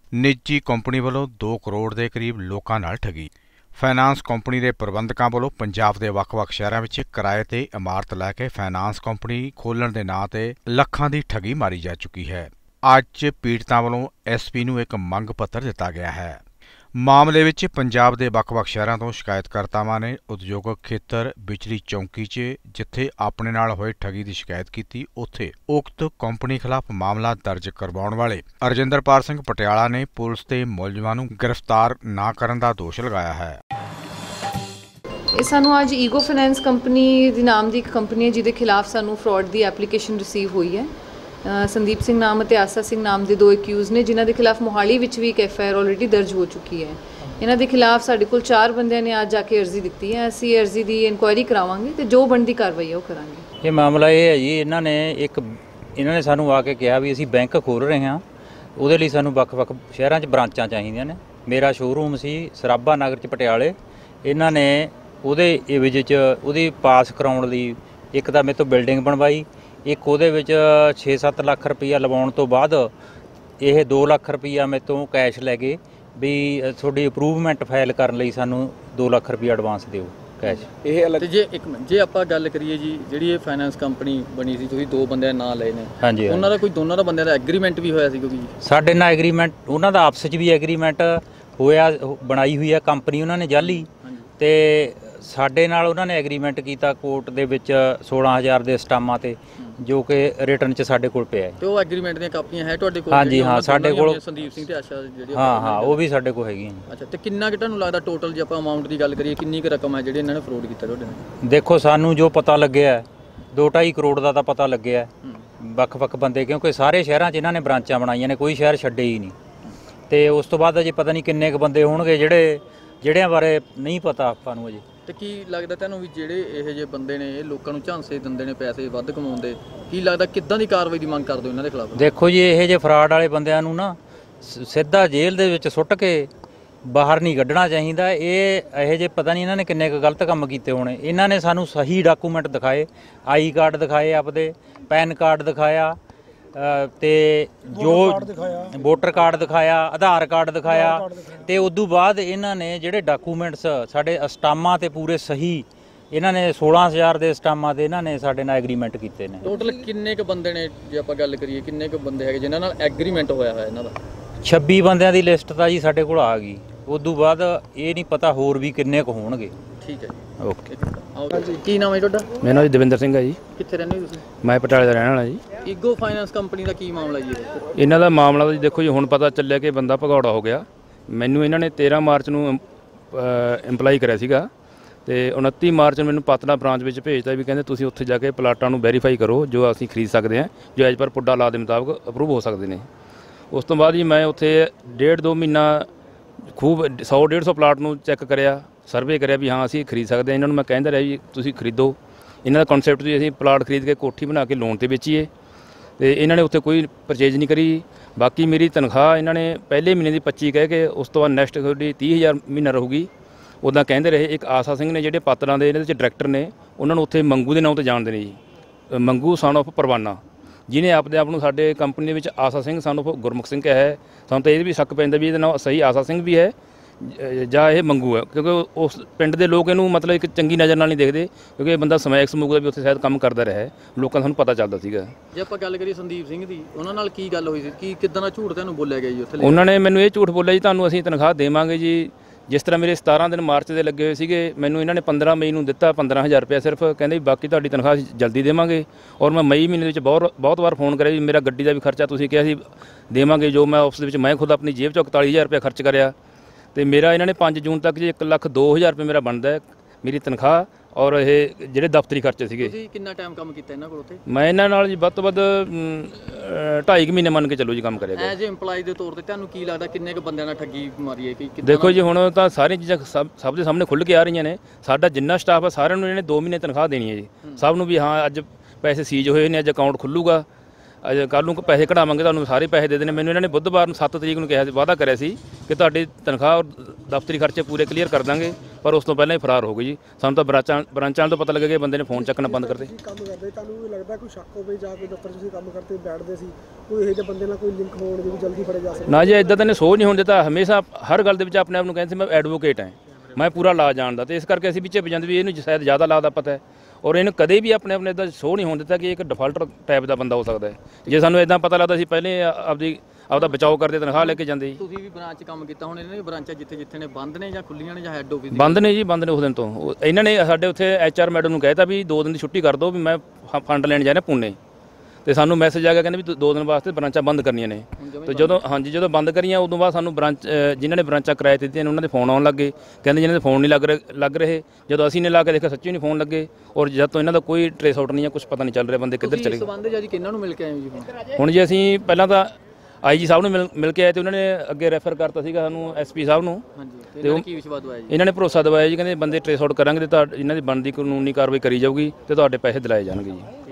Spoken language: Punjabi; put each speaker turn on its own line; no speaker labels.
ਨਿੱਜੀ ਕੰਪਨੀ ਵੱਲੋਂ 2 ਕਰੋੜ ਦੇ ਕਰੀਬ ਲੋਕਾਂ ਨਾਲ ਠੱਗੀ। ਫਾਈਨਾਂਸ ਕੰਪਨੀ ਦੇ ਪ੍ਰਬੰਧਕਾਂ ਵੱਲੋਂ ਪੰਜਾਬ ਦੇ ਵੱਖ-ਵੱਖ ਸ਼ਹਿਰਾਂ ਵਿੱਚ ਕਿਰਾਏ ਤੇ ਇਮਾਰਤ ਲੈ ਕੇ ਫਾਈਨਾਂਸ ਕੰਪਨੀ ਖੋਲ੍ਹਣ ਦੇ ਨਾਂ ਤੇ ਲੱਖਾਂ ਦੀ ਠੱਗੀ ਮਾਰੀ ਜਾ ਚੁੱਕੀ ਹੈ। ਅੱਜ ਪੀੜਤਾਂ ਵੱਲੋਂ ਐਸਪੀ ਨੂੰ ਇੱਕ ਮੰਗ ਪੱਤਰ ਦਿੱਤਾ ਗਿਆ ਹੈ। ਮਾਮਲੇ ਵਿੱਚ ਪੰਜਾਬ ਦੇ ਵੱਖ-ਵੱਖ ਸ਼ਹਿਰਾਂ ਤੋਂ ਸ਼ਿਕਾਇਤਕਰਤਾਵਾਂ ਨੇ ਉਦਯੋਗਿਕ ਖੇਤਰ ਬਿਜਲੀ ਚੌਂਕੀ 'ਚ ਜਿੱਥੇ ਆਪਣੇ ਨਾਲ ਹੋਏ ਠੱਗੀ ਦੀ ਸ਼ਿਕਾਇਤ ਕੀਤੀ, ਉੱਥੇ ਉਕਤ ਕੰਪਨੀ ਖਿਲਾਫ ਮਾਮਲਾ ਦਰਜ ਕਰਵਾਉਣ ਵਾਲੇ ਅਰਜਿੰਦਰਪਾਲ ਸਿੰਘ ਪਟਿਆਲਾ ਨੇ ਪੁਲਿਸ ਤੇ ਮੁਲਜ਼ਮਾਂ ਨੂੰ ਗ੍ਰਿਫਤਾਰ ਨਾ ਕਰਨ ਦਾ ਦੋਸ਼ ਲਗਾਇਆ ਹੈ।
ਇਹ ਸਾਨੂੰ ਅੱਜ ਈਗੋ ਫਾਈਨੈਂਸ ਕੰਪਨੀ ਦੇ ਨਾਮ ਦੀ ਇੱਕ ਕੰਪਨੀ ਹੈ ਜਿਹਦੇ ਖਿਲਾਫ ਸਾਨੂੰ ਫਰਾਡ ਦੀ ਐਪਲੀਕੇਸ਼ਨ ਰਿਸੀਵ ਹੋਈ ਹੈ। ਸੰਦੀਪ ਸਿੰਘ ਨਾਮ ਅਤੇ ਆਸਾ ਸਿੰਘ ਨਾਮ ਦੇ 2 ਅਕਿਊਜ਼ ਨੇ ਜਿਨ੍ਹਾਂ ਦੇ ਖਿਲਾਫ ਮੋਹਾਲੀ ਵਿੱਚ ਵੀ ਇੱਕ ਐਫਆਈਆਰ ਆਲਰੇਡੀ ਦਰਜ ਹੋ ਚੁੱਕੀ ਹੈ। ਇਹਨਾਂ ਦੇ ਖਿਲਾਫ ਸਾਡੇ ਕੋਲ 4 ਬੰਦਿਆਂ ਨੇ ਅੱਜ ਜਾ ਕੇ ਅਰਜ਼ੀ ਦਿੱਤੀ ਹੈ। ਅਸੀਂ ਅਰਜ਼ੀ ਦੀ ਇਨਕੁਆਇਰੀ ਕਰਾਵਾਂਗੇ ਤੇ ਜੋ ਬਣਦੀ ਕਾਰਵਾਈ ਹੈ ਉਹ ਕਰਾਂਗੇ।
ਇਹ ਮਾਮਲਾ ਇਹ ਹੈ ਜੀ, ਇਹਨਾਂ ਨੇ ਸਾਨੂੰ ਆ ਕੇ ਕਿਹਾ ਵੀ ਅਸੀਂ ਬੈਂਕ ਖੋਲ੍ਹ ਰਹੇ ਹਾਂ, ਉਹਦੇ ਲਈ ਸਾਨੂੰ ਵੱਖ-ਵੱਖ ਸ਼ਹਿਰਾਂ 'ਚ ਬ੍ਰਾਂਚਾਂ ਚਾਹੀਦੀਆਂ ਨੇ। ਮੇਰਾ ਸ਼ੋਰੂਮ ਸੀ ਸਰਾਭਾ ਨਗਰ 'ਚ ਪਟਿਆਲੇ। ਇਹਨਾਂ ਨੇ ਉਹਦੇ ਇਵਜ਼ 'ਚ ਉਹਦੀ ਪਾਸ ਕਰਾਉਣ ਲਈ ਇੱਕ ਤਾਂ ਮੇਰੇ ਤੋਂ ਬਿਲਡਿੰਗ ਬਣਵਾਈ, ਇੱਕ ਉਹਦੇ ਵਿੱਚ 6-7 ਲੱਖ ਰੁਪਈਆ ਲਵਾਉਣ ਤੋਂ ਬਾਅਦ ਇਹ 2 ਲੱਖ ਰੁਪਈਆ ਮੇਰੇ ਤੋਂ ਕੈਸ਼ ਲੈ ਗਏ ਵੀ ਤੁਹਾਡੀ ਅਪਰੂਵਮੈਂਟ ਫਾਈਲ ਕਰਨ ਲਈ ਸਾਨੂੰ 2 ਲੱਖ ਰੁਪਈਆ ਐਡਵਾਂਸ ਦਿਓ ਕੈਸ਼।
ਇਹ ਤੇ ਜੇ ਇੱਕ ਮਿੰਟ ਜੇ ਆਪਾਂ ਗੱਲ ਕਰੀਏ ਜੀ, ਜਿਹੜੀ ਇਹ ਫਾਈਨਾਂਸ ਕੰਪਨੀ ਬਣੀ ਸੀ, ਤੁਸੀਂ 2 ਬੰਦਿਆਂ ਦੇ ਨਾਂ ਲਏ ਨੇ,
ਹਾਂਜੀ,
ਉਹਨਾਂ ਦਾ ਕੋਈ ਦੋਨਾਂ ਦਾ ਬੰਦਿਆਂ ਦਾ ਐਗਰੀਮੈਂਟ ਵੀ ਹੋਇਆ ਸੀ? ਕਿਉਂਕਿ
ਸਾਡੇ ਨਾਲ ਐਗਰੀਮੈਂਟ, ਉਹਨਾਂ ਦਾ ਆਪਸ 'ਚ ਵੀ ਐਗਰੀਮੈਂਟ ਹੋਇਆ, ਬਣਾਈ ਹੋਈ ਹੈ ਕੰਪਨੀ ਉਹਨਾਂ ਨੇ ਜਾਲੀ, ਤੇ ਸਾਡੇ ਨਾਲ ਉਹਨਾਂ ਨੇ ਐਗਰੀਮੈਂਟ ਕੀਤਾ ਕੋਰਟ ਦੇ ਵਿੱਚ 16,000 ਦੇ ਸਟਾਮਾਂ ਤੇ, ਜੋ ਕਿ ਰਿਟਰਨ 'ਚ ਸਾਡੇ ਕੋਲ ਪਿਆ ਹੈ। ਤੇ ਉਹ ਐਗਰੀਮੈਂਟ ਦੀਆਂ ਕਾਪੀਆਂ ਹੈ ਤੁਹਾਡੇ ਕੋਲ? ਹਾਂਜੀ ਹਾਂ, ਸਾਡੇ ਕੋਲ ਸੰਦੀਪ ਸਿੰਘ ਤੇ ਆਸ਼ਾ ਜਿਹੜੀ ਹਾਂ ਉਹ ਵੀ ਸਾਡੇ ਕੋਲ ਹੈਗੀਆਂ। ਅੱਛਾ, ਤੇ ਕਿੰਨਾ ਕਿ ਤੁਹਾਨੂੰ ਲੱਗਦਾ ਟੋਟਲ ਜੇ ਆਪਾਂ ਅਮਾਉਂਟ ਦੀ ਗੱਲ ਕਰੀਏ ਕਿੰਨੀ ਕੁ ਰਕਮ ਹੈ ਜਿਹੜੀ ਇਹਨਾਂ ਨੇ ਫਰੋਡ ਕੀਤਾ ਤੁਹਾਡੇ ਨਾਲ? ਦੇਖੋ, ਸਾਨੂੰ ਜੋ ਪਤਾ ਲੱਗਿਆ 2-2.5 ਕਰੋੜ ਦਾ ਤਾਂ ਪਤਾ ਲੱਗਿਆ। ਵੱਖ-ਵੱਖ ਬੰਦੇ, ਕਿਉਂਕਿ ਸਾਰੇ ਸ਼ਹਿਰਾਂ 'ਚ ਇਹਨਾਂ ਨੇ ਬ੍ਰਾਂਚਾਂ ਬਣਾਈਆਂ ਨੇ, ਕੋਈ ਸ਼ਹਿਰ ਛੱਡੇ ਹੀ ਨਹੀਂ। ਤੇ ਉਸ ਤੋਂ ਬਾਅਦ ਅਜੇ ਪਤਾ ਨਹੀਂ ਕਿੰਨੇ ਕੁ ਬੰਦੇ ਹੋਣਗੇ ਜਿਹੜਿਆਂ ਬਾਰੇ ਨਹੀਂ ਪਤਾ ਆਪਾਂ ਨੂੰ ਅਜੇ। ਤੇ ਕੀ ਲੱਗਦਾ ਤੁਹਾਨੂੰ ਵੀ ਜਿਹੜੇ ਇਹੋ ਜਿਹੇ ਬੰਦੇ ਨੇ, ਇਹ ਲੋਕਾਂ ਨੂੰ ਝਾਂਸੇ ਦਿੰਦੇ ਨੇ ਪੈਸੇ ਵੱਧ ਕਮਾਉਂਦੇ, ਕੀ ਲੱਗਦਾ ਕਿੱਦਾਂ ਦੀ ਕਾਰਵਾਈ ਦੀ ਮੰਗ ਕਰਦੇ ਹੋ ਇਹਨਾਂ ਦੇ ਖਿਲਾਫ? ਦੇਖੋ ਜੀ, ਇਹੋ ਜਿਹੇ ਫਰਾਡ ਵਾਲੇ ਬੰਦਿਆਂ ਨੂੰ ਨਾ ਸਿੱਧਾ ਜੇਲ੍ਹ ਦੇ ਵਿੱਚ ਸੁੱਟ ਕੇ ਬਾਹਰ ਨਹੀਂ ਕੱਢਣਾ ਚਾਹੀਦਾ। ਇਹੋ ਜਿਹੇ ਪਤਾ ਨਹੀਂ ਇਹਨਾਂ ਨੇ ਕਿੰਨੇ ਕੁ ਗਲਤ ਕੰਮ ਕੀਤੇ ਹੋਣੇ। ਇਹਨਾਂ ਨੇ ਸਾਨੂੰ ਸਹੀ ਡਾਕੂਮੈਂਟ ਦਿਖਾਏ, ਆਈ ਕਾਰਡ ਦਿਖਾਏ, ਆਪਦੇ ਪੈਨ ਕਾਰਡ ਦਿਖਾਇਆ, ਤੇ ਜੋ ਵੋਟਰ ਕਾਰਡ ਦਿਖਾਇਆ, ਆਧਾਰ ਕਾਰਡ ਦਿਖਾਇਆ, ਤੇ ਉਦੋਂ ਬਾਅਦ ਇਹਨਾਂ ਨੇ ਜਿਹੜੇ ਡਾਕੂਮੈਂਟਸ ਸਾਡੇ ਸਟਾਮਾਂ ਤੇ ਪੂਰੇ ਸਹੀ, ਇਹਨਾਂ ਨੇ 16,000 ਦੇ ਸਟਾਮਾਂ ਤੇ ਇਹਨਾਂ ਨੇ ਸਾਡੇ ਨਾਲ ਐਗਰੀਮੈਂਟ ਕੀਤੇ ਨੇ। ਟੋਟਲ ਕਿੰਨੇ ਕੁ ਬੰਦੇ ਨੇ ਜੇ ਆਪਾਂ ਗੱਲ ਕਰੀਏ, ਕਿੰਨੇ ਕੁ ਬੰਦੇ ਹੈਗੇ ਜਿਨ੍ਹਾਂ ਨਾਲ ਐਗਰੀਮੈਂਟ ਹੋਇਆ ਹੋਇਆ ਇਹਨਾਂ ਦਾ? 26 ਬੰਦਿਆਂ ਦੀ ਲਿਸਟ ਤਾਂ ਜੀ ਸਾਡੇ ਕੋਲ ਆ ਗਈ। ਉਦੋਂ ਬਾਅਦ ਇਹ ਨਹੀਂ ਪਤਾ ਹੋਰ ਵੀ ਕਿੰਨੇ ਕੁ ਹੋਣਗੇ। ਠੀਕ ਹੈ ਜੀ, ਓਕੇ। ਕੀ ਨਾਮ ਹੈ ਤੁਹਾਡਾ? ਮੇਰਾ ਨਾਮ ਦਵਿੰਦਰ ਸਿੰਘ ਹੈ ਜੀ। ਕਿੱਥੇ ਰਹਿੰਦੇ ਹੋ ਤੁਸੀਂ? ਮੈਂ ਪਟਿਆਲੇ ਦਾ ਰਹਿਣ ਵਾਲਾ ਜੀ। ਈਗੋ ਫਾਈਨਾਂਸ ਕੰਪਨੀ ਦਾ ਕੀ ਮਾਮਲਾ ਜੀ? ਇਹਨਾਂ ਦਾ ਮਾਮਲਾ ਜੀ ਦੇਖੋ ਜੀ, ਹੁਣ ਪਤਾ ਚੱਲਿਆ ਕਿ ਬੰਦਾ ਭਗੌੜਾ ਹੋ ਗਿਆ। ਮੈਨੂੰ ਇਹਨਾਂ ਨੇ 13 ਮਾਰਚ ਨੂੰ ਇੰਪਲਾਈ ਕਰਿਆ ਸੀਗਾ, ਤੇ 29 ਮਾਰਚ ਨੂੰ ਮੈਨੂੰ ਪਤਨਾ ਬ੍ਰਾਂਚ ਵਿੱਚ ਭੇਜਤਾ ਵੀ ਕਹਿੰਦੇ ਤੁਸੀਂ ਉੱਥੇ ਜਾ ਕੇ ਪਲਾਟਾਂ ਨੂੰ ਵੈਰੀਫਾਈ ਕਰੋ ਜੋ ਅਸੀਂ ਖਰੀਦ ਸਕਦੇ ਹਾਂ, ਜੋ ਐਜ ਪਰ ਪੁੱਡਾ ਲਾ ਦੇ ਮੁਤਾਬਕ ਅਪਰੂਵ ਹੋ ਸਕਦੇ ਨੇ। ਉਸ ਤੋਂ ਬਾਅਦ ਜੀ ਮੈਂ ਉੱਥੇ 1.5-2 ਮਹੀਨਾ ਖੂਬ 100-150 ਪਲਾਟ ਨੂੰ ਚੈੱਕ ਕਰਿਆ, ਸਰਵੇ ਕਰਿਆ ਵੀ ਹਾਂ ਅਸੀਂ ਖਰੀਦ ਸਕਦੇ ਹਾਂ। ਇਹਨਾਂ ਨੂੰ ਮੈਂ ਕਹਿੰਦਾ ਰਿਹਾ ਜੀ ਤੁਸੀਂ ਖਰੀਦੋ। ਇਹਨਾਂ ਦਾ ਕਨਸੈਪਟ ਵੀ ਅਸੀਂ ਪਲਾਟ ਖਰੀਦ ਕੇ ਕੋਠੀ ਬਣਾ ਕੇ ਲੋਨ 'ਤੇ ਵੇਚੀਏ, ਤੇ ਇਹਨਾਂ ਨੇ ਉੱਥੇ ਕੋਈ ਪਰਚੇਜ ਨਹੀਂ ਕਰੀ। ਬਾਕੀ ਮੇਰੀ ਤਨਖਾਹ ਇਹਨਾਂ ਨੇ ਪਹਿਲੇ ਮਹੀਨੇ ਦੀ 25 ਕਹਿ ਕੇ, ਉਸ ਤੋਂ ਬਾਅਦ ਨੈਕਸਟ ਤੁਹਾਡੀ 30,000 ਮਹੀਨਾ ਰਹੂਗੀ, ਉੱਦਾਂ ਕਹਿੰਦੇ ਰਹੇ। ਇੱਕ ਆਸਾ ਸਿੰਘ ਨੇ ਜਿਹੜੇ ਪਾਤਰਾਂ ਦੇ ਇਹਨਾਂ ਦੇ 'ਚ ਡਾਇਰੈਕਟਰ ਨੇ, ਉਹਨਾਂ ਨੂੰ ਉੱਥੇ ਮੰਗੂ ਦੇ ਨਾਂ 'ਤੇ ਜਾਣਦੇ ਨੇ ਜੀ, ਮੰਗੂ ਸਨ ਆਫ ਪਰਵਾਨਾ, ਜਿਹਨੇ ਆਪਣੇ ਆਪ ਨੂੰ ਸਾਡੇ ਕੰਪਨੀ ਦੇ ਵਿੱਚ ਆਸਾ ਸਿੰਘ ਸਨ ਆਫ ਗੁਰਮੁਖ ਸਿੰਘ ਕਿਹਾ ਹੈ। ਸਾਨੂੰ ਤਾਂ ਇਹ ਵੀ ਸ਼ੱਕ ਪੈਂਦਾ ਵੀ ਇਹਦਾ ਨਾਮ ਸਹੀ ਆਸਾ ਸਿੰਘ ਵੀ ਹੈ ਜਾਂ ਇਹ ਮੰਗੂ ਹੈ, ਕਿਉਂਕਿ ਉਸ ਪਿੰਡ ਦੇ ਲੋਕ ਇਹਨੂੰ ਮਤਲਬ ਇੱਕ ਚੰਗੀ ਨਜ਼ਰ ਨਾਲ ਨਹੀਂ ਦੇਖਦੇ, ਕਿਉਂਕਿ ਇਹ ਬੰਦਾ ਸਮੈਕ ਸਮੂਕ ਦਾ ਵੀ ਉੱਥੇ ਸ਼ਾਇਦ ਕੰਮ ਕਰਦਾ ਰਿਹਾ, ਲੋਕਾਂ ਨੂੰ ਪਤਾ ਚੱਲਦਾ ਸੀਗਾ। ਜੇ ਆਪਾਂ ਗੱਲ ਕਰੀਏ ਸੰਦੀਪ ਸਿੰਘ ਦੀ, ਉਹਨਾਂ ਨਾਲ ਕੀ ਗੱਲ ਹੋਈ ਸੀ? ਕੀ ਕਿੱਦਾਂ ਦਾ ਝੂਠ ਤੁਹਾਨੂੰ ਬੋਲਿਆ ਗਿਆ ਜੀ ਉੱਥੇ? ਉਹਨਾਂ ਨੇ ਮੈਨੂੰ ਇਹ ਝੂਠ ਬੋਲਿਆ ਜੀ, ਤੁਹਾਨੂੰ ਅਸੀਂ ਤਨਖਾਹ ਦੇਵਾਂਗੇ ਜੀ। ਜਿਸ ਤਰ੍ਹਾਂ ਮੇਰੇ 17 ਦਿਨ ਮਾਰਚ ਦੇ ਲੱਗੇ ਹੋਏ ਸੀਗੇ, ਮੈਨੂੰ ਇਹਨਾਂ ਨੇ 15 ਮਈ ਨੂੰ ਦਿੱਤਾ 15,000 ਰੁਪਇਆ ਸਿਰਫ, ਕਹਿੰਦੇ ਵੀ ਬਾਕੀ ਤੁਹਾਡੀ ਤਨਖਾਹ ਜਲਦੀ ਦੇਵਾਂਗੇ। ਔਰ ਮੈਂ ਮਈ ਮਹੀਨੇ ਵਿੱਚ ਬਹੁਤ ਵਾਰ ਫੋਨ ਕਰਿਆ ਵੀ ਮੇਰਾ ਗੱਡੀ ਦਾ ਵੀ ਖਰਚਾ ਤੁਸੀਂ ਕਿਹਾ ਸੀ ਦੇਵਾਂਗੇ, ਜੋ ਮੈਂ ਉਸ ਦੇ ਵਿੱਚ ਮੈਂ ਖੁਦ ਆਪਣੀ ਜੇਬ 'ਚੋਂ 41,000 ਰੁਪਇਆ ਖਰਚ ਕਰਿਆ। ਤੇ ਮੇਰਾ ਇਹਨਾਂ ਨੇ 5 ਜੂਨ ਤੱਕ ਜੀ 1,02,000 ਰੁਪਏ ਮੇਰਾ ਬਣਦਾ ਹੈ ਮੇਰੀ ਤਨਖਾਹ, ਔਰ ਇਹ ਜਿਹੜੇ ਦਫ਼ਤਰੀ ਖਰਚੇ ਸੀਗੇ। ਤੁਸੀਂ ਕਿੰਨਾ ਟਾਈਮ ਕੰਮ ਕੀਤਾ ਇਹਨਾਂ ਕੋਲ ਉੱਥੇ? ਮੈਂ ਇਹਨਾਂ ਨਾਲ ਜੀ ਵੱਧ ਤੋਂ ਵੱਧ 2.5 ਮਹੀਨੇ ਮੰਨ ਕੇ ਚੱਲੋ ਜੀ ਕੰਮ ਕਰਿਆ। ਐਜ਼ ਏ ਇੰਪਲਾਈ ਦੇ ਤੌਰ ਤੇ ਤੁਹਾਨੂੰ ਕੀ ਲੱਗਦਾ ਕਿੰਨੇ ਕੁ ਬੰਦਿਆਂ ਨਾਲ ਠੱਗੀ ਮਾਰੀ ਹੈ? ਦੇਖੋ ਜੀ, ਹੁਣ ਤਾਂ ਸਾਰੀਆਂ ਚੀਜ਼ਾਂ ਸਭ ਦੇ ਸਾਹਮਣੇ ਖੁੱਲ੍ਹ ਕੇ ਆ ਰਹੀਆਂ ਨੇ। ਸਾਡਾ ਜਿੰਨਾ ਸਟਾਫ ਹੈ ਸਾਰਿਆਂ ਨੂੰ ਇਹਨੇ 2 ਮਹੀਨੇ ਤਨਖਾਹ ਦੇਣੀ ਹੈ ਜੀ, ਸਭ ਨੂੰ ਵੀ ਹਾਂ ਅੱਜ ਪੈਸੇ ਸੀਜ਼ ਹੋਏ ਨੇ, ਅੱਜ ਅਕਾਊਂਟ ਖੁੱਲੂਗਾ, ਅੱਜ ਕੱਲ੍ਹ ਨੂੰ ਪੈਸੇ ਕਢਾਵਾਂਗੇ, ਤੁਹਾਨੂੰ ਸਾਰੇ ਪੈਸੇ ਦੇ ਦੇਣੇ। ਮੈਨੂੰ ਇਹਨਾਂ ਨੇ ਬੁੱਧਵਾਰ ਨੂੰ 7 ਤਰੀਕ ਨੂੰ ਕਿਹਾ ਸੀ, ਵਾਅਦਾ ਕਰਿਆ ਸੀ ਕਿ ਤੁਹਾਡੀ ਤਨਖਾਹ ਔਰ ਦਫ਼ਤਰੀ ਖਰਚੇ ਪੂਰੇ ਕਲੀਅਰ ਕਰ ਦਾਂਗੇ।
ਪਰ ਉਸ ਤੋਂ ਪਹਿਲਾਂ ਹੀ ਫਰਾਰ ਹੋ ਗਏ ਜੀ। ਸਾਨੂੰ ਤਾਂ ਬ੍ਰਾਂਚਾਂ ਤੋਂ ਪਤਾ ਲੱਗਿਆ ਕਿ ਬੰਦੇ ਨੇ ਫੋਨ ਚੱਕਣਾ ਬੰਦ ਕਰਤੇ।
ਕੰਮ ਕਰਦੇ ਤੁਹਾਨੂੰ ਵੀ ਲੱਗਦਾ ਕੋਈ ਸ਼ੱਕ ਹੋਵੇ ਜਾਂ ਕੋਈ ਦਫ਼ਤਰ 'ਚ ਤੁਸੀਂ ਕੰਮ ਕਰਦੇ ਬੈਠਦੇ ਸੀ ਕੋਈ ਇਹੋ ਜਿਹੇ ਬੰਦੇ ਨਾਲ ਕੋਈ ਲਿੰਕ ਹੋਣ ਦੀ ਵੀ ਜਲਦੀ ਫੜੇ ਜਾ ਸਕਦਾ?
ਨਾ ਜੀ, ਇਦਾਂ ਤਾਂ ਨੇ ਸੋਚ ਨਹੀਂ ਹੋਣ ਦਿੱਤਾ। ਹਮੇਸ਼ਾ ਹਰ ਗੱਲ ਦੇ ਵਿੱਚ ਆਪਣੇ ਆਪ ਨੂੰ ਕਹਿੰਦੇ ਸੀ ਮੈਂ ਐਡਵੋਕੇਟ ਹਾਂ, ਮੈਂ ਪੂਰਾ ਲਾ ਜਾਣਦਾ, ਤੇ ਇਸ ਕਰਕੇ ਅਸੀਂ ਪਿੱਛੇ ਜਾਂਦੇ ਵੀ ਇਹਨੂੰ ਸ਼ਾਇਦ ਜ਼ਿਆਦਾ ਲਾ ਦਾ ਪਤਾ ਹੈ, ਔਰ ਇਹਨੂੰ ਕਦੇ ਵੀ ਆਪਣੇ ਆਪਣੇ ਇਦਾਂ ਸ਼ੋਅ ਨਹੀਂ ਹੋਣ ਦਿੱਤਾ ਕਿ ਇੱਕ ਡਿਫਾਲਟਰ ਟਾਈਪ ਦਾ ਬੰਦਾ ਹੋ ਸਕਦਾ ਹੈ। ਜੇ ਸਾਨੂੰ ਇਦਾਂ ਪਤਾ ਲੱਗਦਾ ਸੀ ਪਹਿਲੇ ਆਪਦਾ ਬਚਾਓ ਕਰਦੇ, ਤਨਖਾਹ ਲੈ ਕੇ ਜਾਂਦੇ ਜੀ।
ਤੁਸੀਂ ਵੀ ਬ੍ਰਾਂਚ 'ਚ ਕੰਮ ਕੀਤਾ, ਹੁਣ ਇਹਨਾਂ ਦੀਆਂ ਬ੍ਰਾਂਚਾਂ ਜਿੱਥੇ ਨੇ ਬੰਦ ਨੇ ਜਾਂ ਖੁੱਲੀਆਂ ਨੇ ਜਾਂ ਹੈੱਡ ਆਫਿਸ
ਬੰਦ ਨੇ ਜੀ, ਬੰਦ ਨੇ ਉਸ ਦਿਨ ਤੋਂ। ਇਹਨਾਂ ਨੇ ਸਾਡੇ ਉੱਥੇ HR ਮੈਡਮ ਨੂੰ ਕਹਿਤਾ ਵੀ 2 ਦਿਨ ਦੀ ਛੁੱਟੀ ਕਰ ਦਿਓ, ਵੀ ਮੈਂ ਫੰਡ ਲੈਣ ਜਾਣਾ ਪੁਣੇ, ਤੇ ਸਾਨੂੰ ਮੈਸੇਜ ਆ ਗਿਆ ਕਹਿੰਦੇ ਵੀ 2 ਦਿਨ ਵਾਸਤੇ ਬ੍ਰਾਂਚਾਂ ਬੰਦ ਕਰਨੀਆਂ ਨੇ। ਤੇ ਜਦੋਂ ਬੰਦ ਕਰੀਆਂ ਉਦੋਂ ਬਾਅਦ ਸਾਨੂੰ ਬ੍ਰਾਂਚ ਜਿਨ੍ਹਾਂ ਨੇ ਬ੍ਰਾਂਚਾਂ ਕਿਰਾਏ ਤੇ ਦਿੱਤੀਆਂ ਨੇ ਉਹਨਾਂ ਦੇ ਫੋਨ ਆਉਣ ਲੱਗੇ, ਕਹਿੰਦੇ ਜਿਹਨਾਂ ਦੇ ਫੋਨ ਨਹੀਂ ਲੱਗ ਰਹੇ। ਜਦੋਂ ਅਸੀਂ ਨੇ ਲਾ ਕੇ ਦੇਖਿਆ ਸੱਚੀ ਨਹੀਂ ਫੋਨ ਲੱਗੇ, ਔਰ ਜਦ ਤੋਂ ਇਹਨਾਂ ਦਾ ਕੋਈ ਟ੍ਰੇਸ ਆਊਟ ਨਹੀਂ ਹੈ, ਕੁਝ ਪਤਾ ਨਹੀਂ ਚੱਲ ਰਿਹਾ ਬੰਦੇ ਕਿੱਧਰ ਚਲੇ ਗਏ।
ਇਸ ਸੰਬੰਧ ਜੀ ਕਿਹਨਾਂ ਨੂੰ ਮਿਲ ਕੇ ਆਏ ਹੋ ਜੀ?
ਹੁਣ ਜੀ ਅਸੀਂ ਪਹਿਲਾਂ ਤਾਂ IG ਸਾਹਿਬ ਨੂੰ ਮਿਲ ਕੇ ਆਏ, ਤੇ ਉਹਨਾਂ ਨੇ ਅੱਗੇ ਰੈਫਰ ਕਰਤਾ ਸੀਗਾ ਸਾਨੂੰ SP ਸਾਹਿਬ ਨੂੰ।
ਹਾਂਜੀ, ਤੇ ਕੀ ਵਿਸ਼ਵਾਸ ਦਵਾਇਆ ਜੀ?
ਇਹਨਾਂ ਨੇ ਭਰੋਸਾ ਦਵਾਇਆ ਜੀ, ਕਹਿੰਦੇ ਬੰਦੇ ਟ੍ਰੇਸ ਆਊਟ ਕਰਾਂਗੇ ਤੇ ਇਹਨਾਂ ਦੀ ਬਣਦੀ ਕਾਨੂੰਨੀ ਕਾਰਵਾਈ ਕਰੀ ਜਾਊਗੀ ਤੇ ਤੁਹਾਡੇ ਪੈਸੇ ਦਿਲਾਏ ਜਾਣਗੇ ਜੀ।